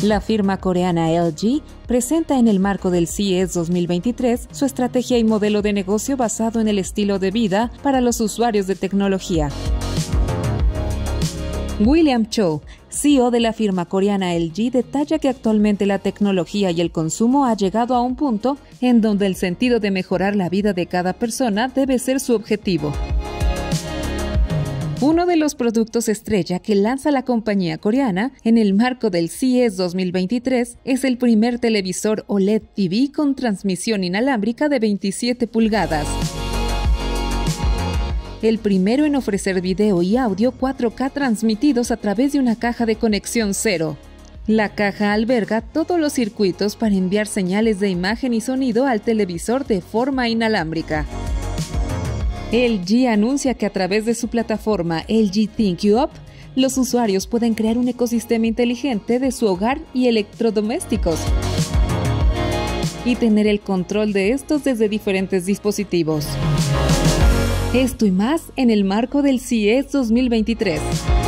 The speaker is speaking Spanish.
La firma coreana LG presenta en el marco del CES 2023 su estrategia y modelo de negocio basado en el estilo de vida para los usuarios de tecnología. William Cho, CEO de la firma coreana LG, detalla que actualmente la tecnología y el consumo ha llegado a un punto en donde el sentido de mejorar la vida de cada persona debe ser su objetivo. Uno de los productos estrella que lanza la compañía coreana en el marco del CES 2023 es el primer televisor OLED TV con transmisión inalámbrica de 27 pulgadas. El primero en ofrecer video y audio 4K transmitidos a través de una caja de conexión cero. La caja alberga todos los circuitos para enviar señales de imagen y sonido al televisor de forma inalámbrica. LG anuncia que a través de su plataforma LG ThinkUp, los usuarios pueden crear un ecosistema inteligente de su hogar y electrodomésticos y tener el control de estos desde diferentes dispositivos. Esto y más en el marco del CES 2023.